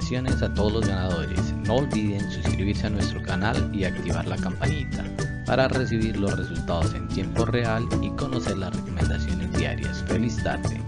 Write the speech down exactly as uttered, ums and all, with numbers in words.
felicitaciones a todos los ganadores. No olviden suscribirse a nuestro canal y activar la campanita para recibir los resultados en tiempo real y conocer las recomendaciones diarias. Feliz tarde.